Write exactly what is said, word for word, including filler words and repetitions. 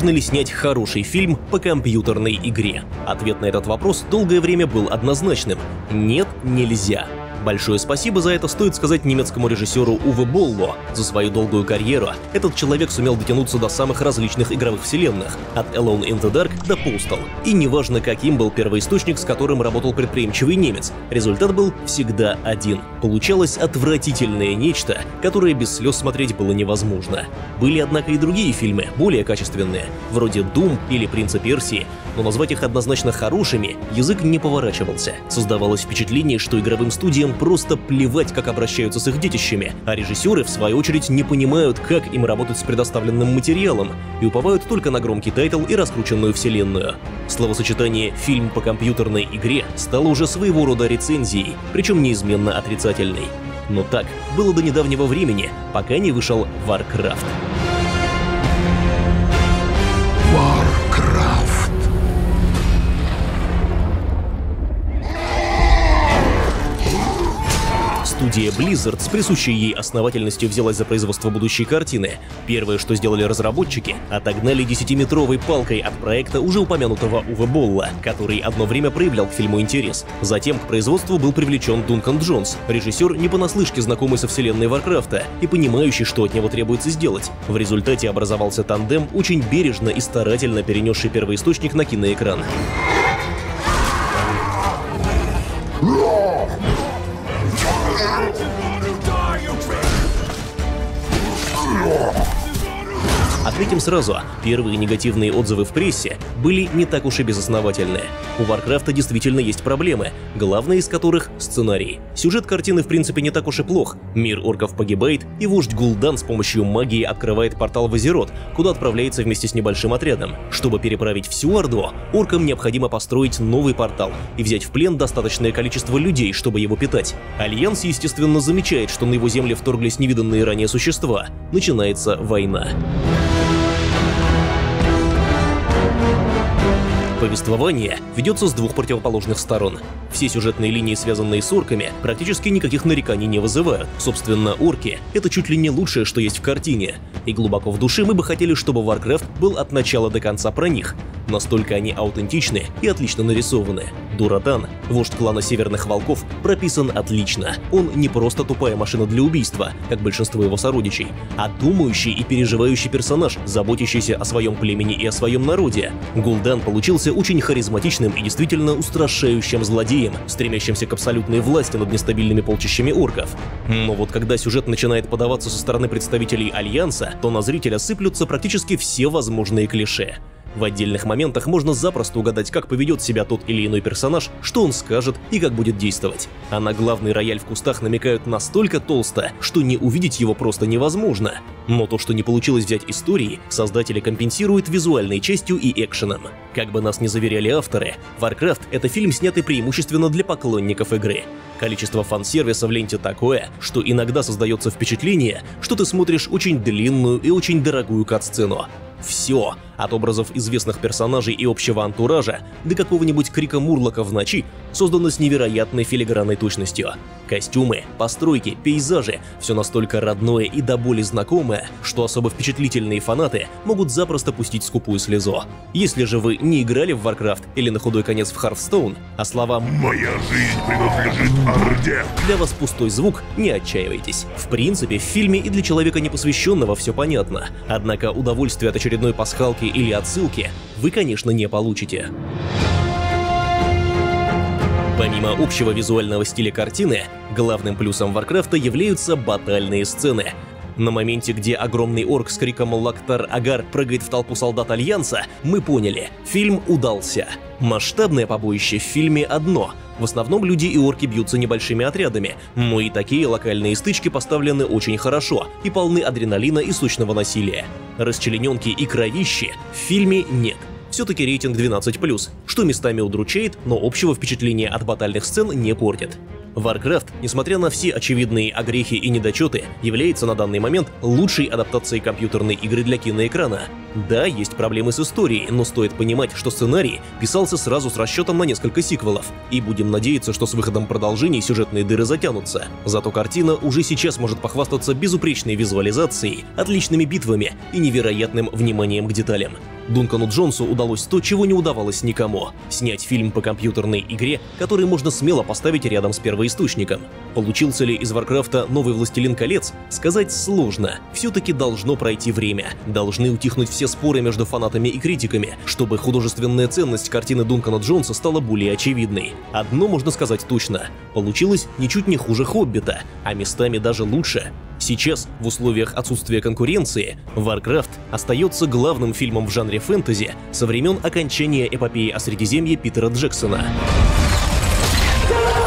можно ли снять хороший фильм по компьютерной игре? Ответ на этот вопрос долгое время был однозначным – нет, нельзя. Большое спасибо за это стоит сказать немецкому режиссеру Уве Боллу. За свою долгую карьеру этот человек сумел дотянуться до самых различных игровых вселенных, от Alone in the Dark до Postal. И неважно, каким был первоисточник, с которым работал предприимчивый немец, результат был всегда один. Получалось отвратительное нечто, которое без слез смотреть было невозможно. Были, однако, и другие фильмы, более качественные, вроде Doom или Принца Персии, но назвать их однозначно хорошими язык не поворачивался. Создавалось впечатление, что игровым студиям просто плевать, как обращаются с их детищами, а режиссеры, в свою очередь, не понимают, как им работать с предоставленным материалом, и уповают только на громкий тайтл и раскрученную вселенную. Словосочетание «фильм по компьютерной игре» стало уже своего рода рецензией, причем неизменно отрицательной. Но так было до недавнего времени, пока не вышел Warcraft. Warcraft. Студия Blizzard с присущей ей основательностью взялась за производство будущей картины. Первое, что сделали разработчики, отогнали десятиметровой палкой от проекта уже упомянутого Уве Болла, который одно время проявлял к фильму интерес. Затем к производству был привлечен Дункан Джонс, режиссер, не понаслышке знакомый со вселенной Варкрафта и понимающий, что от него требуется сделать. В результате образовался тандем, очень бережно и старательно перенесший первоисточник на киноэкран. Отметим сразу, первые негативные отзывы в прессе были не так уж и безосновательные. У Варкрафта действительно есть проблемы, главная из которых — сценарий. Сюжет картины в принципе не так уж и плох. Мир орков погибает, и вождь Гул'дан с помощью магии открывает портал в Азерот, куда отправляется вместе с небольшим отрядом. Чтобы переправить всю Орду, оркам необходимо построить новый портал и взять в плен достаточное количество людей, чтобы его питать. Альянс, естественно, замечает, что на его земли вторглись невиданные ранее существа. Начинается война. Повествование ведется с двух противоположных сторон. Все сюжетные линии, связанные с орками, практически никаких нареканий не вызывают. Собственно, орки — это чуть ли не лучшее, что есть в картине. И глубоко в душе мы бы хотели, чтобы Warcraft был от начала до конца про них. Настолько они аутентичны и отлично нарисованы. Дуратан, вождь клана Северных Волков, прописан отлично. Он не просто тупая машина для убийства, как большинство его сородичей, а думающий и переживающий персонаж, заботящийся о своем племени и о своем народе. Гул'дан получился очень харизматичным и действительно устрашающим злодеем, стремящимся к абсолютной власти над нестабильными полчищами орков. Но вот когда сюжет начинает подаваться со стороны представителей Альянса, то на зрителя сыплются практически все возможные клише. В отдельных моментах можно запросто угадать, как поведет себя тот или иной персонаж, что он скажет и как будет действовать. А на главный рояль в кустах намекают настолько толсто, что не увидеть его просто невозможно. Но то, что не получилось взять истории, создатели компенсируют визуальной частью и экшеном. Как бы нас ни заверяли авторы, Warcraft — это фильм, снятый преимущественно для поклонников игры. Количество фан-сервиса в ленте такое, что иногда создается впечатление, что ты смотришь очень длинную и очень дорогую кат-сцену. Все, от образов известных персонажей и общего антуража до какого-нибудь крика Мурлока в ночи, создано с невероятной филигранной точностью. Костюмы, постройки, пейзажи — все настолько родное и до боли знакомое, что особо впечатлительные фанаты могут запросто пустить скупую слезу. Если же вы не играли в Warcraft или на худой конец в Hearthstone, а слова «Моя жизнь принадлежит Орде» для вас пустой звук, не отчаивайтесь. В принципе, в фильме и для человека непосвященного все понятно, однако удовольствие от очередной пасхалки или отсылки вы, конечно, не получите. Помимо общего визуального стиля картины, главным плюсом Варкрафта являются батальные сцены. На моменте, где огромный орк с криком «Лактар-Агар» прыгает в толпу солдат Альянса, мы поняли — фильм удался. Масштабное побоище в фильме одно. В основном люди и орки бьются небольшими отрядами, но и такие локальные стычки поставлены очень хорошо и полны адреналина и сочного насилия. Расчлененки и кровищи в фильме нет. Все-таки рейтинг двенадцать плюс, что местами удручает, но общего впечатления от батальных сцен не портит. Warcraft, несмотря на все очевидные огрехи и недочеты, является на данный момент лучшей адаптацией компьютерной игры для киноэкрана. Да, есть проблемы с историей, но стоит понимать, что сценарий писался сразу с расчетом на несколько сиквелов, и будем надеяться, что с выходом продолжений сюжетные дыры затянутся. Зато картина уже сейчас может похвастаться безупречной визуализацией, отличными битвами и невероятным вниманием к деталям. Дункану Джонсу удалось то, чего не удавалось никому – снять фильм по компьютерной игре, который можно смело поставить рядом с первоисточником. Получился ли из Варкрафта новый «Властелин колец» сказать сложно. Все-таки должно пройти время, должны утихнуть все споры между фанатами и критиками, чтобы художественная ценность картины Дункана Джонса стала более очевидной. Одно можно сказать точно – получилось ничуть не хуже «Хоббита», а местами даже лучше. Сейчас, в условиях отсутствия конкуренции, Warcraft остается главным фильмом в жанре фэнтези со времен окончания эпопеи о Средиземье Питера Джексона.